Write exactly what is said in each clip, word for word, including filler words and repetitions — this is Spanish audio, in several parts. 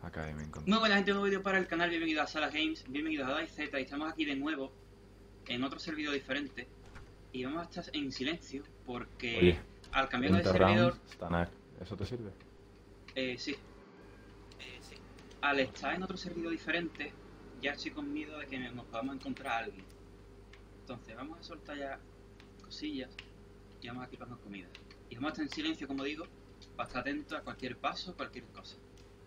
A K M encontré. Muy buena gente, un nuevo vídeo para el canal, bienvenidos a Sala Games, bienvenidos a DayZ y estamos aquí de nuevo en otro servidor diferente y vamos a estar en silencio porque Oye, al cambiar de treinta servidor, rounds, Stanak, ¿eso te sirve? eh, sí, eh, sí, al estar en otro servidor diferente ya estoy con miedo de que nos podamos encontrar a alguien. Entonces vamos a soltar ya cosillas y vamos a equiparnos comida y vamos a estar en silencio, como digo, para estar atentos a cualquier paso, cualquier cosa.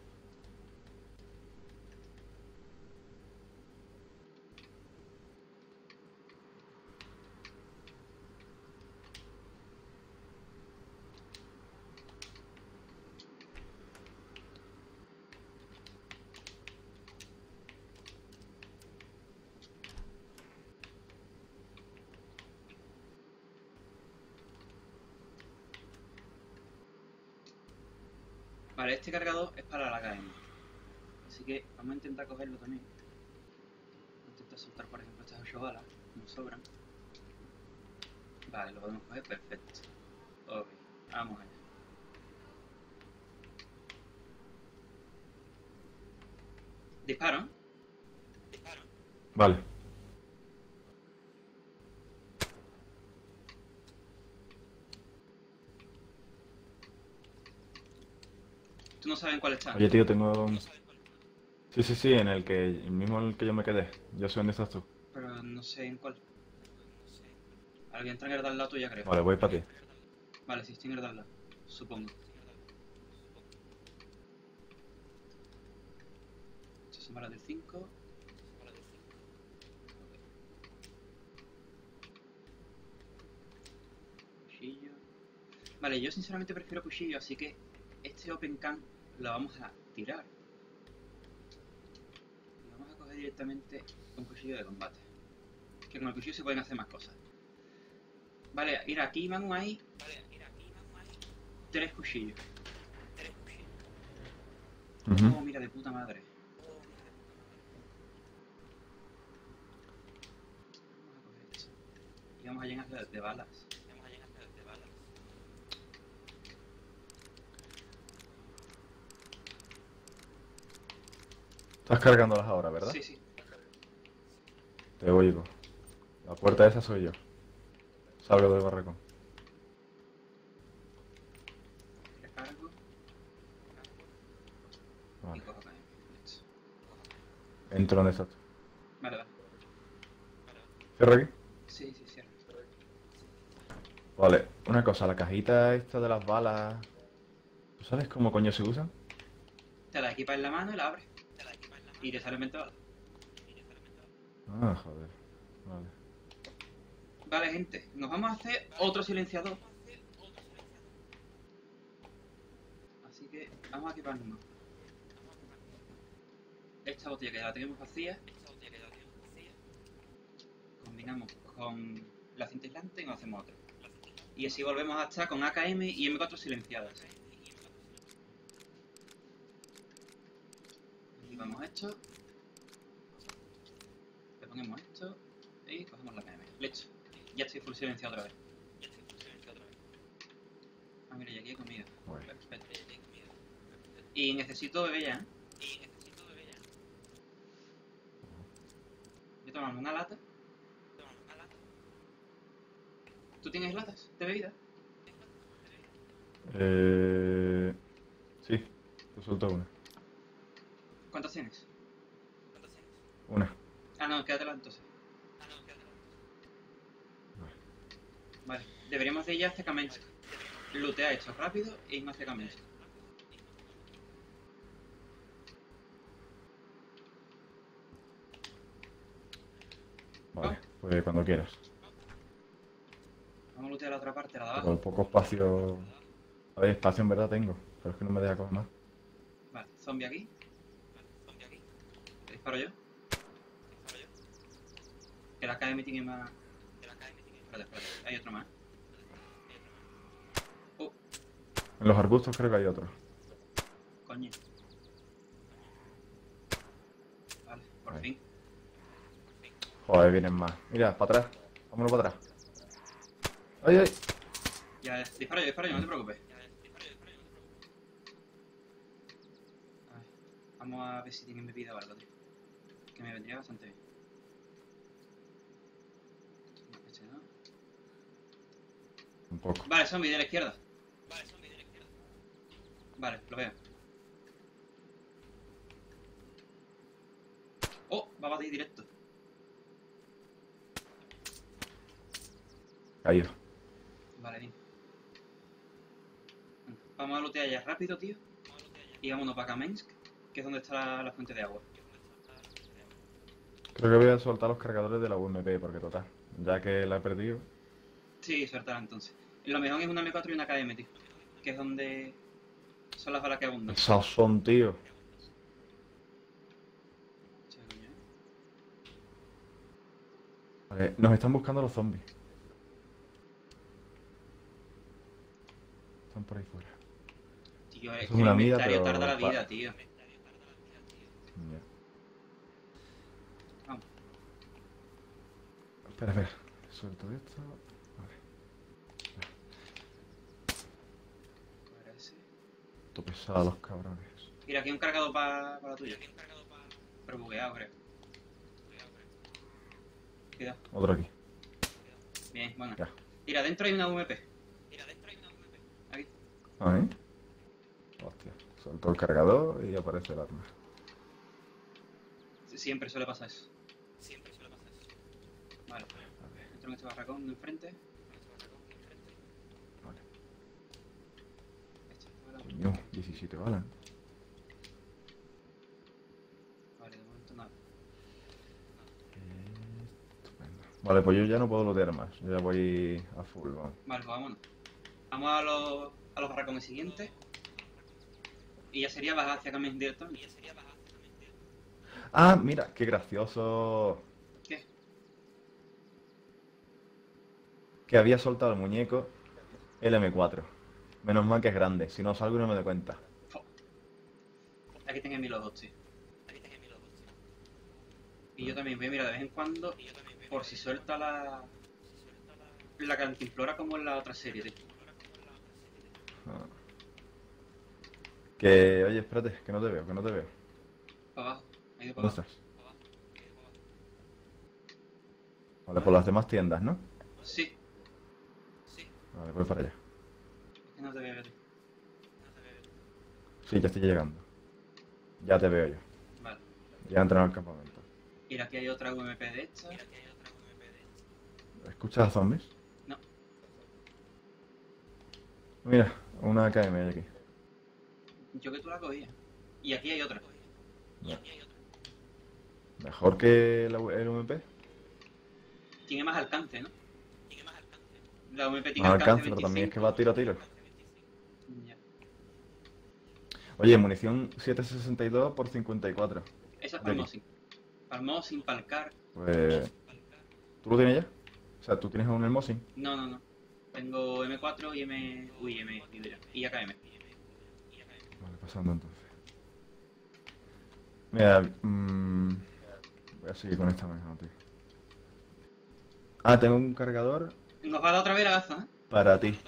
Vale, este cargador es para la K M, así que vamos a intentar cogerlo también. Vamos a intentar soltar, por ejemplo, estas ocho balas, nos sobran. Vale, lo podemos coger, perfecto. Ok, vamos allá. ¿Disparo? Disparo. Vale. Tú no sabes en cuál está. Oye, tío, tengo... un- Sí, sí, sí, en el que... El mismo en el que yo me quedé. Yo sé dónde estás tú. Pero no sé en cuál. Alguien está en el de al lado tuya, creo. Vale, voy para ti. Vale, sí, estoy en el de al lado, supongo. Estas son balas del cinco. Cuchillo. Vale, yo sinceramente prefiero cuchillo, así que este open can lo vamos a tirar. Y vamos a coger directamente un cuchillo de combate. Que con el cuchillo se pueden hacer más cosas. Vale, mira, aquí van ahí. Tres cuchillos. Ujú. Oh, mira, de puta madre. Vamos a coger esto. Y vamos a llenar de, de balas. Estás cargándolas ahora, ¿verdad? Sí, sí. Te oigo. La puerta esa soy yo. Salgo del barracón. Recargo. Y Vale. cojo K M. Listo. Entro donde estás tú. Vale, vale. ¿Cierro aquí? Sí, sí, cierro. Vale, una cosa, la cajita esta de las balas... ¿Tú sabes cómo coño se usan? Te la equipas en la mano y la abres. Y te salen veinte balas. Ah, joder. Vale. Vale, gente, nos vamos a hacer otro silenciador. Así que vamos a equiparnos. Esta botella que ya la tenemos vacía, combinamos con la cinta aislante y nos hacemos otra. Y así volvemos a estar con A K M y M cuatro silenciadas. Activamos esto. Le ponemos esto y cogemos la K M. Listo. Ya estoy full silenciado otra vez. Ah, mira, y aquí hay comida. Bueno. Perfecto. Y necesito beber ya, ¿eh? Voy a tomarme una lata. ¿Tú tienes latas de bebida? Eh... Sí, te suelto una. ¿Cuántas tienes? Una. Ah, no, quédatela entonces. Vale. Vale, deberíamos de ir ya hacia Kamensk. Lootea esto rápido e irnos hacia Kamensk. Vale, pues cuando quieras. Vamos a lootear la otra parte, la de Pero abajo. poco espacio... A ver, espacio en verdad tengo, pero es que no me deja coger más. Vale, zombie aquí. ¿Te disparo yo? Que la K M tiene más... Espérate, espérate, hay otro más. Oh, En los arbustos creo que hay otro. coño. Vale, por Ahí. fin. Joder, vienen más. Mira, para atrás. Vámonos para atrás. ¡Ay, ay! Ya, disparo yo, disparo yo, no te preocupes. A ver, Vamos a ver si tienen bebida o algo, tío. Que me vendría bastante bien. No, este no. Un poco. Vale, zombie de la izquierda. Vale, lo veo. Oh, va a batir directo. Caído. Vale, bien. Vamos a lootear ya rápido, tío. Y vámonos para Kamensk, que es donde está la, la fuente de agua. Creo que voy a soltar los cargadores de la U M P, porque total, ya que la he perdido. Sí, suéltala entonces. Lo mejor es una M cuatro y una K M, tío. Que es donde son las balas que abundan. Esos son, tío. Sí, coño, ¿eh? Vale, nos están buscando los zombies. Están por ahí fuera. Tío, es Eso que es el una mida, inventario pero tarda la vida, pa- tío. Ya. Vamos. Espera, espera. Suelto esto. Vale. Ahora ese. Esto pesado los cabrones. Mira, aquí hay un cargado para la tuya. Pero bugueado, creo. Cuidado. Otro aquí. Bien, bueno. Ya. Mira, adentro hay una U M P. Aquí. Ahí. Hostia. Suelto el cargador y aparece el arma. Siempre suele pasar eso. Vale. Vale. Entro en este barracón de enfrente. Vale. Este fuera. Coño, diecisiete balas. Vale, de momento nada. Estupendo. Vale, pues yo ya no puedo lootear más. Yo ya voy a full, vamos. Vale, pues vámonos. Vamos a los, a los barracones siguientes. Y ya sería bajar hacia Kamensk directamente. Ah, mira, qué gracioso. ¿Qué? Que había soltado el muñeco el M cuatro. Menos mal que es grande, si no salgo y no me doy cuenta. Fo. Aquí tengo mis logos, tío. Y yo también voy a mirar de vez en cuando por si suelta la... La cantimplora como en la otra serie, tío. Ah. Que, oye, espérate, que no te veo, que no te veo. Para abajo. Ahí de para ¿Dónde abajo. estás? Vale, por las demás tiendas, ¿no? Sí. Vale, voy para allá. Es que no te veo, tío. Sí, ya estoy llegando. Ya te veo yo. Vale. Ya entré al campamento. Mira, aquí hay otra U M P de esta. ¿Escuchas a zombies? No. Mira, una K M hay aquí. Yo que tú la cogías. Y aquí hay otra. Ya. ¿Mejor que la, el U M P? Tiene más alcance, ¿no? La U M P tiene Más alcance, alcance, pero también es que va tiro a tiro. Ya. Oye, munición setecientos sesenta y dos por cincuenta y cuatro. Esa es De para aquí. Mosin. Para Mosin, para el Car. Pues... ¿Tú lo tienes ya? O sea, ¿tú tienes aún el Mosin? No, no, no. Tengo M cuatro y M... Uy, M... Y A K M. Vale, pasando entonces. Mira, mmm, voy a seguir con esta mejor, tío. Ah, tengo un cargador Nos va a dar otra vez la gaza, ¿eh? para ti.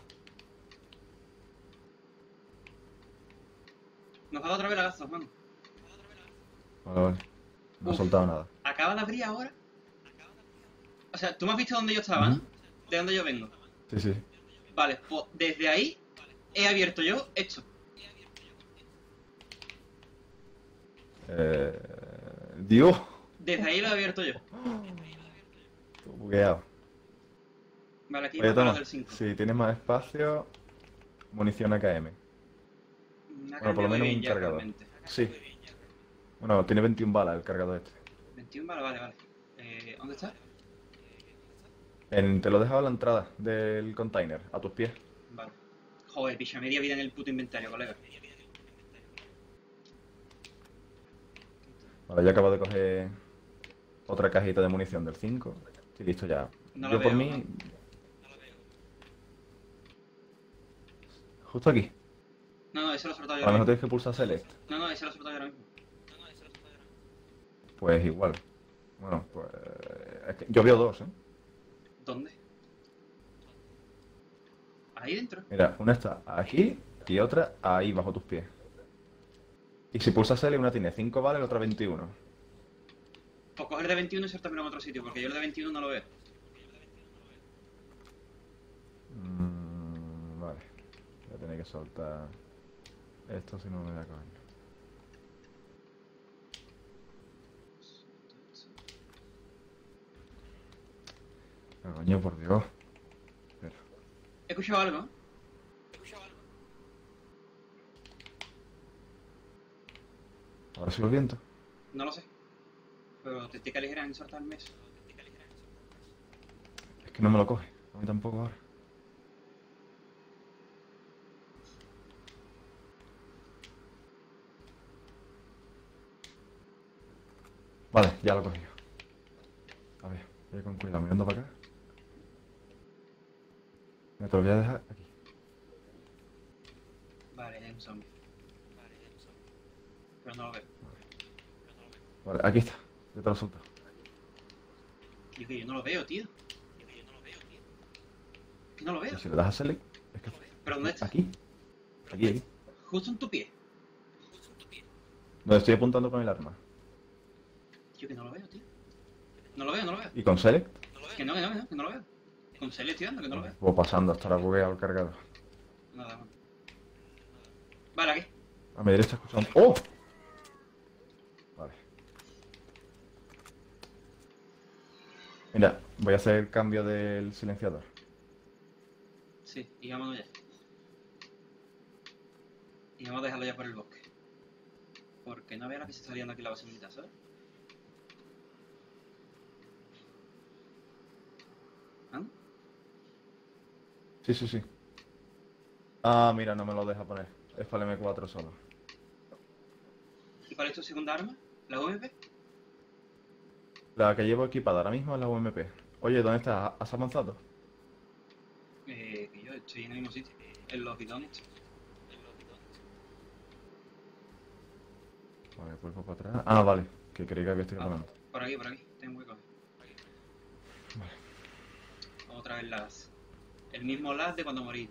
Nos va a dar otra vez la gaza, mano. Vale, vale. No he Uf. soltado nada. Acaba de abrir ahora. O sea, tú me has visto dónde yo estaba, ¿no? Ujú. De dónde yo vengo. Sí, sí. Vale, pues desde ahí he abierto yo esto. Eh... Dios. Desde ahí lo he abierto yo. Todo bugueado. Vale, aquí Oye, va para toma. los del cinco. Si tienes más espacio, munición A K M. Una Bueno, por lo muy menos bien un ya, cargador. realmente. Sí. Bueno, tiene veintiuna balas el cargador este. veintiuno, vale, vale, vale. Eh, ¿Dónde está? En- te lo he dejado a la entrada del container, a tus pies. Vale. Joder, picha, media vida en el puto inventario, colega. Vale, ya acabo de coger otra cajita de munición del cinco. Estoy listo ya. No Yo la por veo, mí... ¿no? Justo aquí. No, no, ese lo he soltado A yo lo ahora mejor mismo. tienes que pulsar Select. No, no, ese lo he soltado yo ahora mismo. Pues igual. Bueno, pues... es que yo veo dos, ¿eh? ¿Dónde? Ahí dentro. Mira, una está aquí y otra ahí bajo tus pies. Y si pulsas L, una tiene cinco balas y la otra veintiuno. Pues coger de veintiuno y saltármelo en otro sitio, porque yo el de veintiuno no lo veo. Mm, vale. Voy a tener que soltar esto si no me da coño. Ah, coño, por Dios. Espera. He escuchado algo, ¿eh? ¿Ahora sigo el viento? No lo sé. Pero te tica ligera en soltarme eso. Es que no me lo coge. A mí tampoco ahora. Vale, ya lo he cogido. A ver, voy con cuidado, mirando para acá. Me te lo voy a dejar aquí. Vale, es un zombie. Pero no lo veo. Vale, aquí está. Yo te lo suelto. Yo que yo no lo veo, tío. Que no lo veo. Y si le das a select, es que... ¿Pero dónde está? Aquí. Aquí, aquí. Justo en tu pie. Donde estoy apuntando con el arma. Yo que no lo veo, tío. No lo veo, no lo veo. ¿Y con select? Que no, que no, que no, que no lo veo. Con Celia estoy dando, que no lo veo. Voy pasando hasta ahora bugueado el cargador. Nada más. Vale, aquí. A mi derecha escuchando... ¡Oh! Vale. Mira, voy a hacer el cambio del silenciador. Sí, y vámonos ya. Y vamos a dejarlo ya por el bosque. Porque no vea la que se está liando aquí la base militar, ¿sabes? ¿Ah? Sí, sí, sí. Ah, mira, no me lo deja poner. Es para el eme cuatro solo. ¿Y cuál es tu segunda arma? ¿La U M P? La que llevo equipada ahora mismo es la U M P. Oye, ¿dónde estás? ¿Has avanzado? Eh, que yo estoy en el mismo sitio. En los bidones. Vale, vuelvo para atrás. Ah, vale. Que creí que había estoy Ah, hablando. por aquí, por aquí. Tengo hueco. Vale. Otra vez las. El mismo lag de cuando moriste.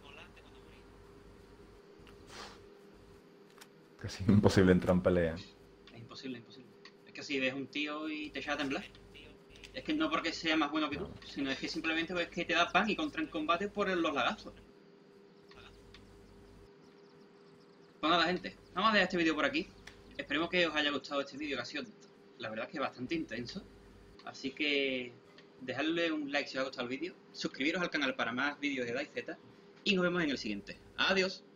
Casi imposible entrar en pelea. Es imposible, imposible. Es que si ves un tío y te echa a temblar. Es que no porque sea más bueno que tú, sino es que simplemente es que te da pan y contra en combate por los lagazos. Pues nada, gente, vamos a dejar este vídeo por aquí. Esperemos que os haya gustado este vídeo, que ha sido, la verdad, es que bastante intenso. Así que dejadle un like si os ha gustado el vídeo, suscribiros al canal para más vídeos de DayZ y nos vemos en el siguiente. Adiós.